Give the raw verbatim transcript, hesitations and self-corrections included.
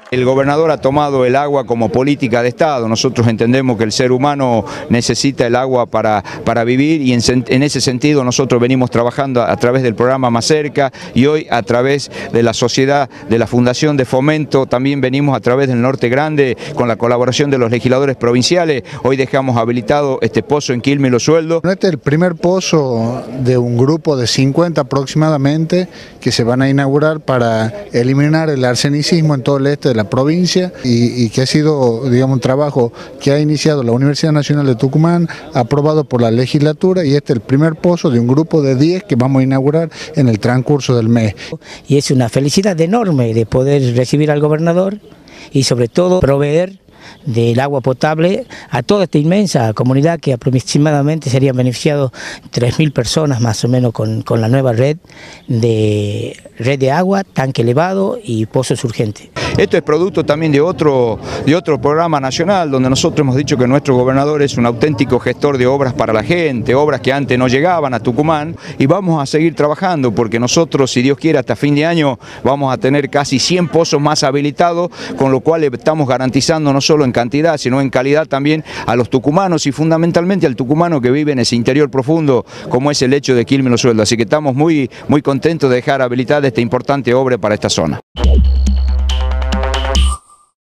El gobernador ha tomado el agua como política de Estado. Nosotros entendemos que el ser humano necesita el agua para, para vivir y en, en ese sentido nosotros venimos trabajando a, a través del programa Más Cerca y hoy a través de la sociedad, de la Fundación de Fomento, también venimos a través del Norte Grande con la colaboración de los legisladores provinciales. Hoy dejamos habilitado este pozo en Quilmes y Los Sueldos. Este es el primer pozo de un grupo de cincuenta aproximadamente que se van a inaugurar para eliminar el arsenicismo en todo el este de la provincia y, y que ha sido, digamos, un trabajo que ha iniciado la Universidad Nacional de Tucumán, aprobado por la legislatura, y este es el primer pozo de un grupo de diez que vamos a inaugurar en el transcurso del mes. Y es una felicidad enorme de poder recibir al gobernador y sobre todo proveer del agua potable a toda esta inmensa comunidad que aproximadamente serían beneficiados tres mil personas más o menos con, con la nueva red de, red de agua, tanque elevado y pozos urgentes. Esto es producto también de otro, de otro programa nacional donde nosotros hemos dicho que nuestro gobernador es un auténtico gestor de obras para la gente, obras que antes no llegaban a Tucumán, y vamos a seguir trabajando porque nosotros, si Dios quiere, hasta fin de año vamos a tener casi cien pozos más habilitados, con lo cual estamos garantizando no solo en cantidad sino en calidad también a los tucumanos y fundamentalmente al tucumano que vive en ese interior profundo como es el lecho de Quilmes y Los Sueldos. Así que estamos muy, muy contentos de dejar habilitada esta importante obra para esta zona.